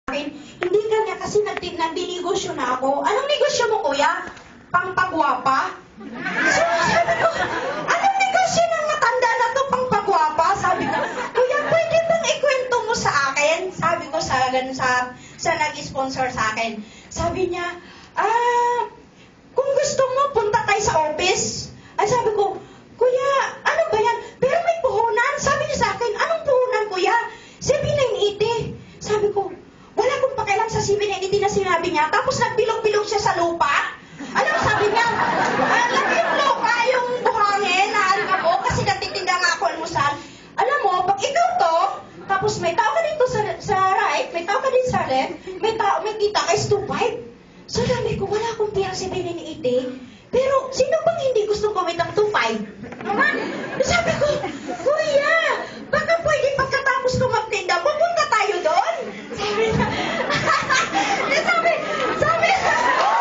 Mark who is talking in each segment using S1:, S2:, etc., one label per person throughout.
S1: akin, hindi kanya kasi nagdinegosyo na ako. Anong negosyo mo, kuya? Pangpagwapa? So, sabi ko, anong negosyo ng matanda na to, pangpagwapa? Sabi ko, kuya, pwede bang ikwento mo sa akin? Sabi ko sa nag-sponsor sa akin. Sabi niya, kung gusto mo, punta tayo sa office. Ay, sabi ko, kuya, ano ba yan? Pero may puhunan. Sabi niya sa akin, anong puhunan, kuya? 7,980. Sabi ko, wala akong pakialam sa 7,980 na sinabi niya. Tapos nagbilog-bilog siya sa lupa. Alam, sabi niya, lagi yung lupa, yung buhangin, naaring ako, kasi nagtitinda nga ako almusal. Alam mo, pag ikaw to, tapos may tao ka dito sa right, may tao ka din sa left, may kita ka is 2,500. So, sabi ko, wala akong piyang 7,980. Pero, sino bang hindi gustong kumit ang 2,500? Naman, sabi ko, kuya, baka pwede pagkatapos ko magtinda, pupunta tayo doon? Sabi niya, sabi niya,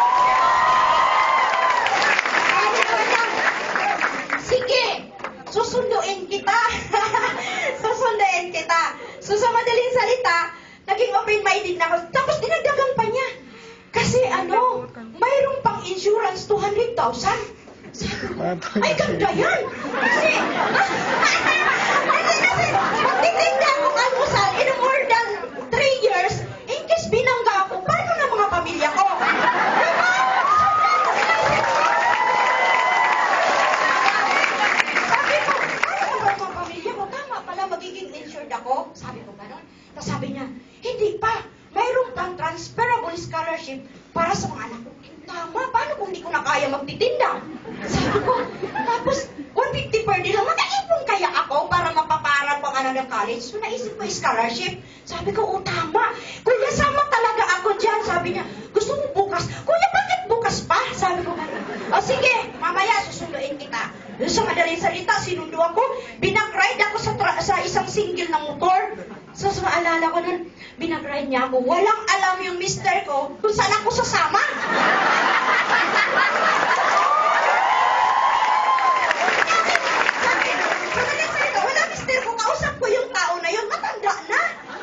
S1: sige, susunduin kita. Susunduin kita. So, sa madaling salita, naging open-minded na ako. Tapos, dinagdagan pa niya. Kasi mayroong pang insurance 200,000. Sabi ko, ay ganda yan. Kasi, magtitinda akong almusal in more than 3 years, in case binangga ako, paano na mga pamilya ko? Diba? Sabi ko, paano na mga pamilya ko? Tama pala, magiging insured ako. Sabi ko, gano'n. Tapos sabi niya, hindi pa. Mayroon pang transferable scholarship para sa mga anak ko. Tama, paano kung hindi ko na kaya magtitinda? Sabi ko, tapos 150 per day lang, mag-aipon kaya ako para mapaparang pang ng college? So naisip ko scholarship. Sabi ko, tama. Kuya, sama talaga ako dyan. Sabi niya, gusto mo bukas? Kuya, bakit bukas pa? Sabi ko, sige, mamaya susunduin kita. Sa madaling salita, sinundo ako. Binagride ako sa isang single na motor. So, maalala ko nun, binagride niya ako. Walang alam yung mister ko kung saan ako sasama. Madaling salita, wala mister ko. Kausap ko yung tao na yun. Matanda na.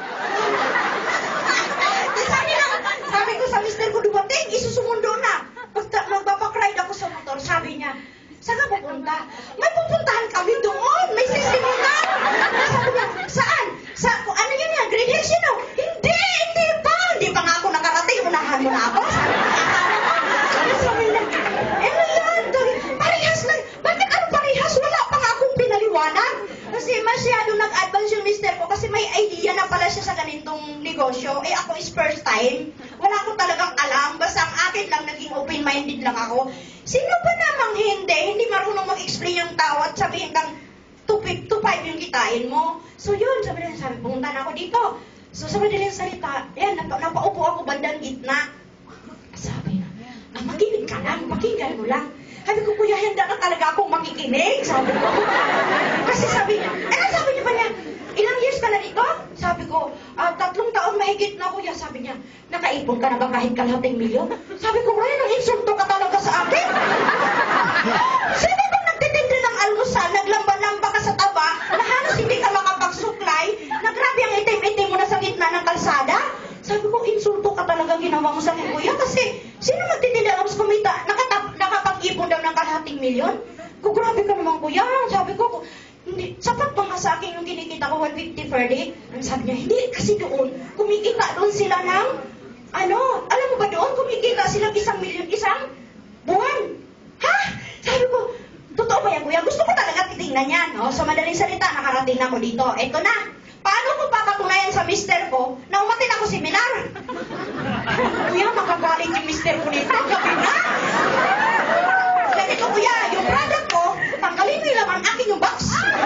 S1: Sabi ko sa mister ko, dumating, isusumundo na. Magbabakride ako sa motor. Sabi niya, saan ka pupunta? May pupuntahan kami doon. May sisimulan. Sabi niya, saan? Ano yun yan? Grade Hills yun, Hindi pa. Hindi pa nga ako nakarating. Unahan mo na ako. Sabi niya, ano yan? Parehas lang. Bakit ano parehas? Wala pa nga akong pinaliwanag. Kasi masyado nag-advance yung mister ko kasi may idea na pala siya sa ganitong negosyo. Ako is first time. Wala akong talagang alam. Basta ang akin lang, naging open-minded lang ako. Sino ba namang hindi marunong mag-explain yung tao at sabihin kang 2,500 yung kitain mo. So yun, sabi, pumunta na ako dito. So sa madaling salita, yan, napaupo ako bandang gitna. Sabi na, makinig ka lang, pakinggan mo lang. Sabi ko, kuya, handa na talaga akong makikinig. Sabi ko. Kasi sabi niya, sabi niya pa niya, ilang years ka na dito? Sabi ko, 3 taon mahigit na, kuya. Sabi niya, nakaipon ka na ba kahit kalahating milyon? Sabi ko, Ryan, ang insulto ka talaga sa akin. Sino bang nagtitinda ng almusal, naglamba-lamba ka sa taba, na halos hindi ka makapagsuklay, na grabe ang itim-itim mo na sa gitna ng kalsada? Sabi ko, insulto ka talaga ginawa mo sa akin, kuya, kasi sino magtitinda ng kumita, nakapag-ipon daw ng kalahating milyon? Kung grabe ka naman, kuya. Sabi ko, hindi, sapat ba nga sa akin yung kinikita ko 150 per day? Sabi niya, hindi, kasi doon, kumikita doon sila ng, alam mo ba doon, kumikita sila 1 milyon isang buwan. Ha? Sabi ko, totoo ba yan, kuya? Gusto ko talaga titingnan yan, no? So, madaling salita, nakarating na ako dito. Eto na. Paano ko papatunayan sa mister ko na umatin ako seminar? Kuya, makagaling yung mister ko nito. Gabi na. Ganito, kuya, yung product ko, tanggalin mo yung laman akin yung box.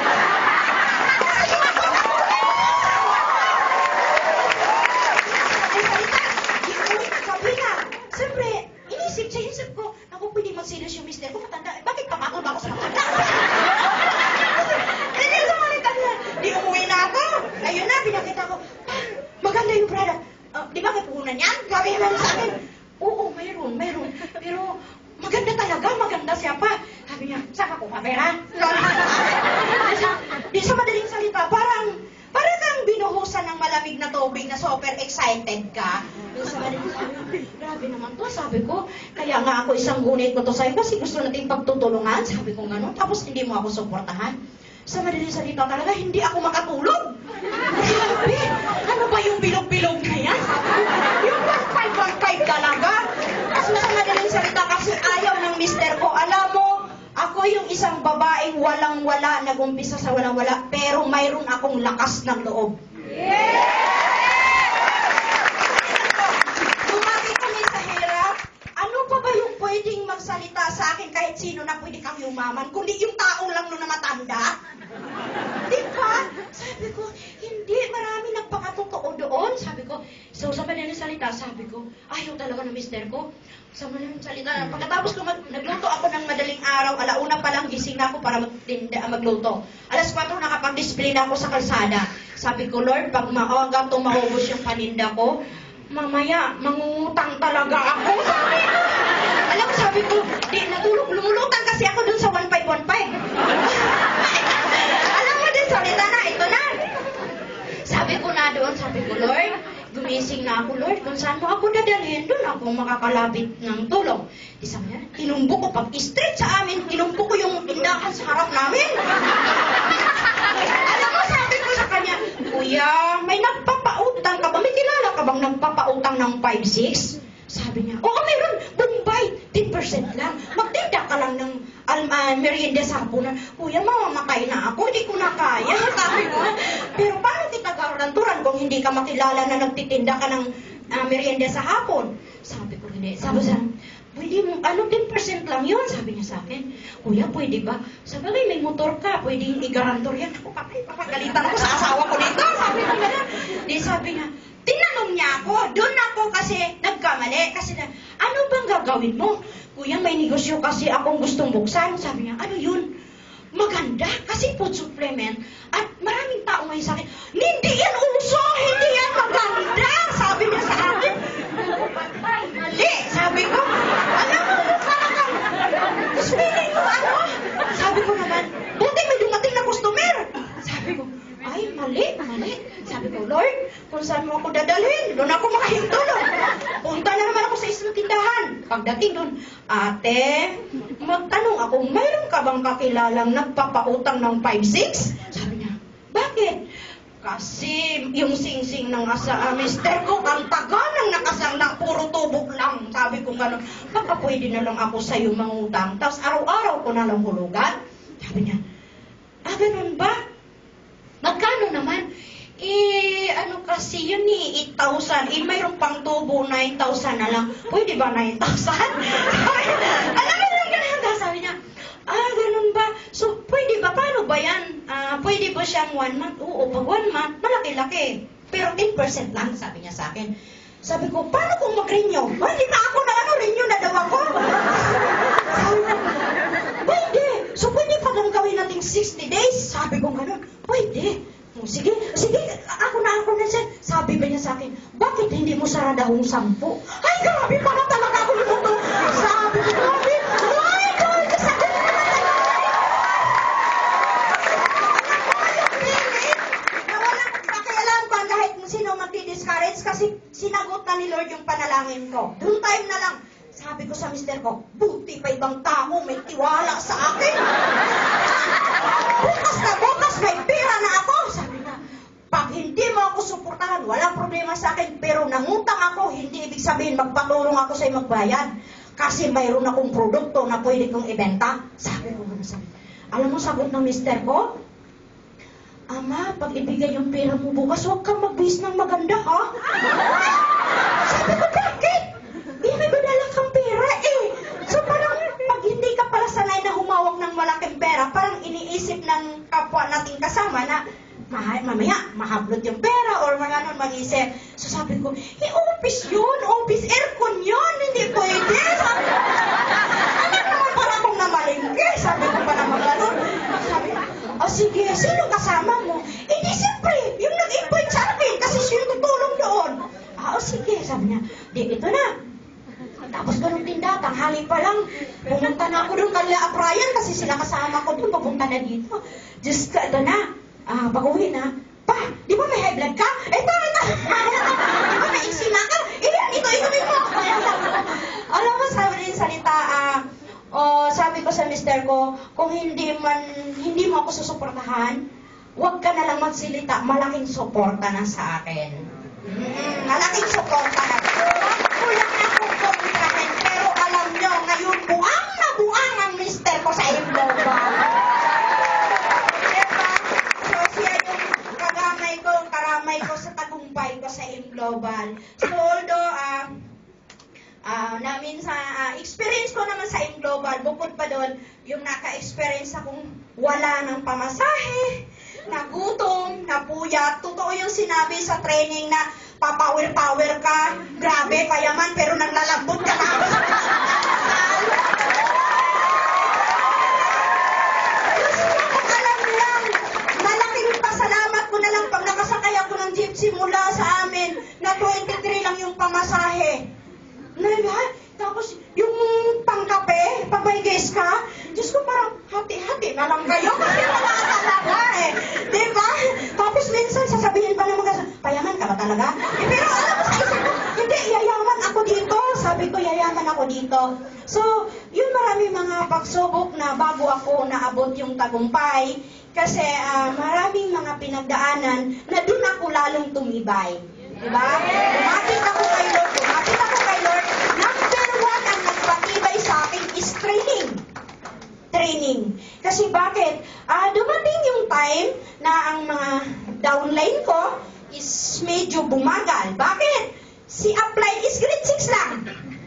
S1: Siyempre, inisip ko, ako pwede mag-serious yung mister ko, matanda. Bakit papakol ba ako sa matanda? Hindi sa malitan na. Di umuwi na ako. Ayun na, pinakita ko. Maganda yung product. Di ba may puhunan yan? Gabi naman sa akin. Oo, mayroon. Pero maganda talaga, maganda siya pa. Sabi niya, saan ako pamera? Di sa madaling salita, parang kang binuhusan ng malamig na tubig na super excited ka. Yung sabi ko, grabe naman to, sabi ko. Kaya nga ako isang gunit ko to sa'yo kasi gusto natin pagtutulungan. Sabi ko gano'n. Tapos hindi mo ako suportahan. Sa madaling salita talaga, hindi ako makatulog. Grabe! Ano ba yung bilog-bilog na yan? Yung 1.5 talaga. Kasi sa madaling salita kasi ayaw ng mister ko. Alam mo, ako yung isang babaeng walang-wala, nag-umpisa sa walang-wala, pero mayroon akong lakas ng loob. Lumapit kami sa hirap. Ano pa ba yung pwedeng magsalita sa akin kahit sino na pwede kang yumaman, kundi yung tao lang na matanda? Diba? Sabi ko, hindi, marami nagpakatotoo doon. Sabi ko, so sa madaling salita, sabi ko, ayaw talaga ng mister ko. Sa madaling salita, pagkatapos ko nagluto ako ng madaling araw, alauna pa lang gising na ako para magluto. Alas 4 nakapag-display na ako sa kalsada. Sabi ko, Lord, pag hanggang maubos yung paninda ko, mamaya, mangungutang talaga ako. Sabi ko, alam mo, sabi ko, di natulog, lumulutang kasi ako dun sa 1515. Alam mo din, salita na, ito na. Sabi ko na doon, sabi ko, Lord, gumising na ako, Lord, kung saan mo ako dadalhin, doon ako makakalapit ng tulong. Di sabi niya, tinumbo ko, pag-street sa amin, tinumbo ko yung tindahan sa harap namin. Alam mo, sabi ko sa kanya, Kuya, may nagpapautang ka ba? May kilala ka bang nagpapautang ng 5-6? Sabi niya, oo, meron, Bombay, 10% lang. Magtinda ka lang ng merienda sa hapunan. Kuya, mamamatay na ako, hindi ko na kaya. Sabi ko, pero paano kita garanturan kung hindi ka makilala na nagtitinda ka ng merienda sa hapon? Sabi ko, hindi. Sabi siya, pwede mo, 10% lang yun, sabi niya sa akin. Kuya, pwede ba? Sabi, may motor ka, pwede i-garantor yan. Ako, papagalitan ako sa asawa ko dito. Sabi ko na, di sabi niya, tinanong niya ako, doon ako kasi nagkamali. Kasi na, ano bang gagawin mo? Kuya, may negosyo kasi akong gustong buksan. Sabi niya, ano yun? Maganda, kasi food supplement. At maraming tao ngayon sa akin, hindi yan uso, hindi yan maganda. Sabi niya sa akin, mali. Sabi ko, alam mo, parang, feeling mo ano? Sabi ko naman, buti may dumating na customer. Sabi ko, ay, mali. Sabi ko, Lord, kung saan mo ako dadalhin, doon ako makahintulog. Punta na naman ako sa isang tindahan. Pagdating doon, ate, magtanong ako, mayroon ka bang kakilalang nagpapautang ng 5-6? Sabi niya, bakit? Kasi yung sing-sing ng mister ko, ang taga ng nakasang na puro tubok lang. Sabi ko gano'n, baka pwede na lang ako sa'yo mangutang. Tapos araw-araw ko na lang hulugan. Sabi niya, ganun ba? Magkano naman? Ano kasi yun 8,000. Mayroon pang tubo, 9,000 na lang. Pwede ba 9,000? Alam mo lang ganun. Sabi niya, ganun ba? So, pwede ba? Paano ba yan? Pwede ba siyang 1 month? Oo, pag 1 month, malaki-laki. Pero 10% lang, sabi niya sa akin. Sabi ko, paano kung mag-renew? Hindi na ako na renew na daw ako. Sabi niya, pwede. So, pwede pa lang gawin natin 60 days? Sabi ko gano'n, pwede. Sige, ako na siya. Sabi ba niya sa akin, bakit hindi mo saradahong 10? Ay, grabe pala talaga ako luto. Sabi ko, grabe. Ay, grabe, sabi ko naman na wala akong pakialam kung kahit sino magdi-discourage kasi sinagot na ni Lord yung panalangin ko. Doon time na lang, sabi ko sa mister ko, buti pa ibang tao may tiwala sa akin. Bukas may pera na ako. Sabi na, pag hindi mo ako suportahan, walang problema sa akin. Pero nangutang ako, hindi ibig sabihin magpatulong ako sa'yo magbayad. Kasi mayroon akong produkto na pwede kong ibenta. Sabi ko, alam mo sagot ng mister ko? Ama, pag ibigay yung pera mo bukas, huwag kang magbihis ng maganda, ha? Sabi ko, bakit? May badala kang pera, eh. So parang, pag hindi ka pala sanay na humawak ng malaking pera, parang iniisip ng kapwa nating kasama na, mamaya, mahablot yung pera, or mga nun mag-isip. So sabi ko, office yun, office aircon yun, hindi pwede. Sabi ko, ano naman para akong namalingke? Sabi ko pa naman gano'n. Sabi ko, sige, sino kasama mo? Di siyempre, yung nag-invite sa akin, kasi siya tutulong doon. Sige, sabi niya, ito na. Tapos ganun tinda, tanghali pa lang, pumunta na ako doon kala Brian kasi sila kasama ko doon, papunta na dito. Diyos ka, ito na, pag-uwi na, pa, Di ba may high blood ka? Ito. Di ba may eksima ka? Ito, inumin mo. Alam mo, sabi rin salita, sabi ko sa mister ko, kung hindi mo ako susuportahan, huwag ka na lang magsilita, malaking suporta na sa akin. Malaking suporta na. Kulang na akong kontrahin, pero alam nyo, ngayon buang na buang ang mister ko sa Imloban. Diba? So siya yung karamay ko sa tagumpay ko sa Imloban. So although, experience ko naman sa Imglobal, bukod pa doon, yung naka-experience akong wala ng pamasahe, nagutom, napuyat. Totoo yung sinabi sa training na papower-power ka, grabe, payaman, pero naglalambot ka tapos. Alam lang, malaking pasalamat ko na lang pag nakasakay ako ng jeep simula sa amin na 23 lang yung pamasahe. Tapos yung pangkape, pag may guest ka, Diyos ko parang hati-hati na lang kayo kasi wala talaga eh. Diba? Tapos minsan sasabihin pa naman, payaman ka ba talaga? Pero alam mo sa isip ko, hindi, yayaman ako dito. Sabi ko, yayaman ako dito. So, yun marami mga pagsubok na bago ako naabot yung tagumpay. Kasi maraming mga pinagdaanan na doon ako lalong tumibay. Diba? Lumapit ako kay Lord. Number 1 ang nagpatibay sa akin is training. Kasi bakit? Dumating yung time na ang mga downline ko is medyo bumagal. Bakit? Si upline is grade 6 lang.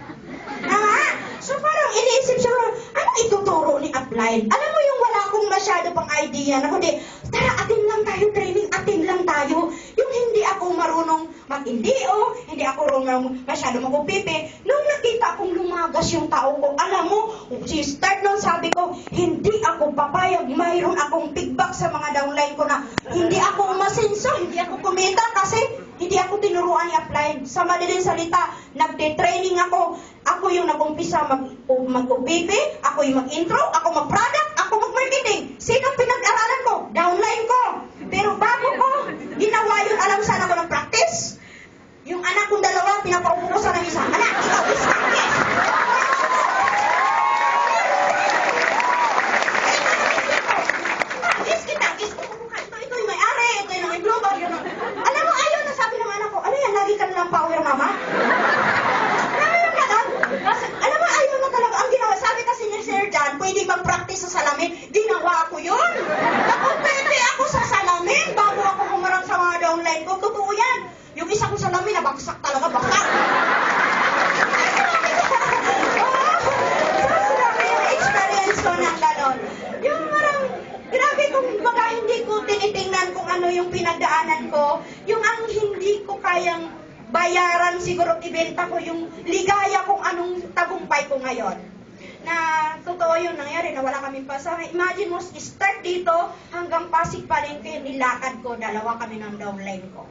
S1: So parang iniisip siya, ano ituturo ni upline? Alam mo yung wala akong masyado pang idea na kundi, tara atin lang tayo training, atin lang tayo. Yung hindi ako marunong mag-indio, hindi ako marunong masyado mag-upipi. Nung nakita akong lumagas yung tao ko, alam mo, start nung sabi ko, hindi ako papayag, mayroon akong feedback sa mga downline ko na hindi ako umasenso, hindi ako kumita kasi hindi ako tinuruan i-apply. Sa madaling salita, nagde-training ako. Ako yung nag-umpisa mag-upipi, ako yung mag-intro, ako mag-product, ako mag-marketing. Sino pinag-aralan ko? Downline ko. Pero bago ko, ginawa yun, alam saan ako ng practice? Yung anak kong dalawa, pinapaupo ko sa ng isa. Anak, ikaw is practice. Practice kita. Ito yung may-ari, ito yung may-global. Alam mo, ayaw na sabi ng anak ko, ano yan, lagi ka nalang power, mama? Alam mo, ayaw na talaga. Ang ginawa, sabi kasi ni Sir John, pwede bang practice sa salamin? Ginawa ko yun. Pwede ako sa salamin bago ako humarang sa mga downline ko. Totoo yan. Yung isa kong salamin, nabagsak talaga, baksak. Yung experience ko ng ganon. Yung marang, grabe kung baga hindi ko tinitingnan kung ano yung pinagdaanan ko. Yung ang hindi ko kayang bayaran siguro ibenta ko yung ligaya kung anong tagumpay ko ngayon. Na totoo yung nangyari na wala kaming pasahe. Imagine mo, start dito hanggang Pasig Palengke, nilakad ko, dalawa kami ng downline ko.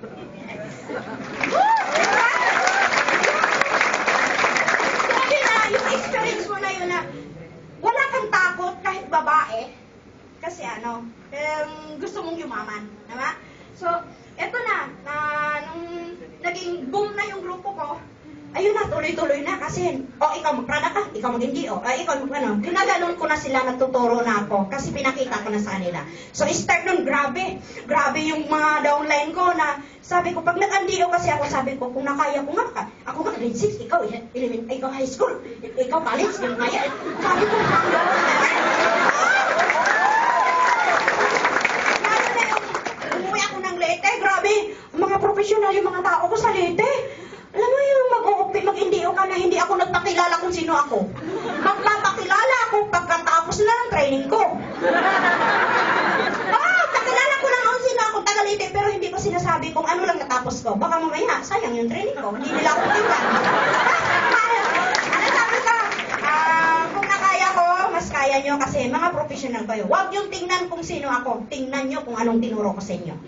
S1: Sabi na, yung experience mo na yun na wala kang takot kahit babae. Kasi gusto mong yumaman. Diba? So, eto na, nung naging boom na yung grupo ko, ayun na, tuloy-tuloy na kasi, ikaw mag-product ka, ikaw mag-hindi, ikaw ginaganon ko na sila, natuturo na ako, kasi pinakita ko na sa kanila. So, start nun, grabe yung mga downline ko na, sabi ko, pag nag-andio kasi ako, sabi ko, kung nakaya ko nga, ako nga, grade 6, ikaw high school, ikaw college, yung kaya, sabi ko, grabe, mga professional yung mga tao ko sa Leyte. Alam mo yung mag-indio ka na hindi ako nagpakilala kung sino ako. Magpapakilala ako pagkatapos na ng training ko. Pakilala ko lang kung sino ako, taga Leyte, pero hindi ko sinasabi kung ano lang natapos ko. Baka mamaya, sayang yung training ko, hindi nila ako tingnan. Ano sabi ka? Kung nakaya ko, mas kaya nyo kasi mga professional kayo. Huwag yung tingnan kung sino ako, tingnan nyo kung anong tinuro ko sa inyo.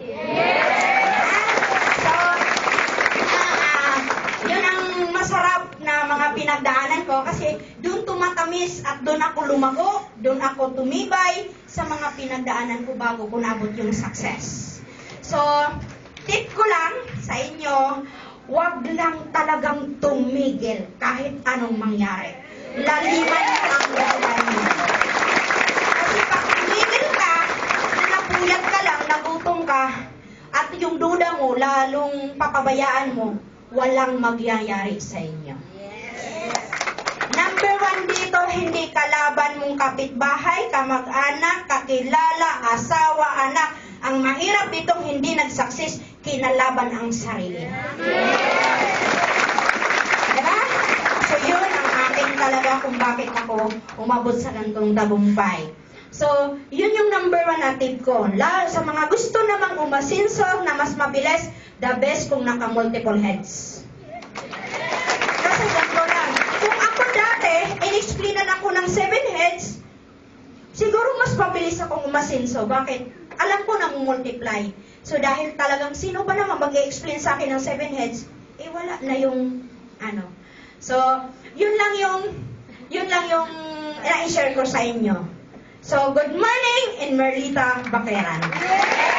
S1: Yun ang masarap na mga pinagdaanan ko kasi doon tumatamis at doon ako lumago, doon ako tumibay sa mga pinagdaanan ko bago ko nabot yung success. So, tip ko lang sa inyo, wag lang talagang tumigil kahit anong mangyari. Laliman ang dahilan niyo. Kasi pag tumigil ka, napuyat ka lang, nagutom ka, at yung duda mo, lalong papabayaan mo, walang magyayari sa inyo. Number 1 dito, hindi kalaban mong kapitbahay, kamag-anak, kakilala, asawa, anak. Ang mahirap dito, hindi nagsaksis, kinalaban ang sarili. Diba? So yun ang akin talaga kung bakit ako umabot sa gantong tagumpay. So, yun yung number 1 na tip ko. Sa mga gusto namang umasinso na mas mabilis, the best kung naka-multiple heads. Kasi ganito lang. Kung ako dati, in-explainan ako ng 7 heads, siguro mas mabilis akong umasinso. Bakit? Alam ko na multiply. So, dahil talagang sino ba naman mag-explain sa akin ng 7 heads, eh wala na yung ano. So, yun lang yung i-share ko sa inyo. So, good morning in Merlita, Baqueran.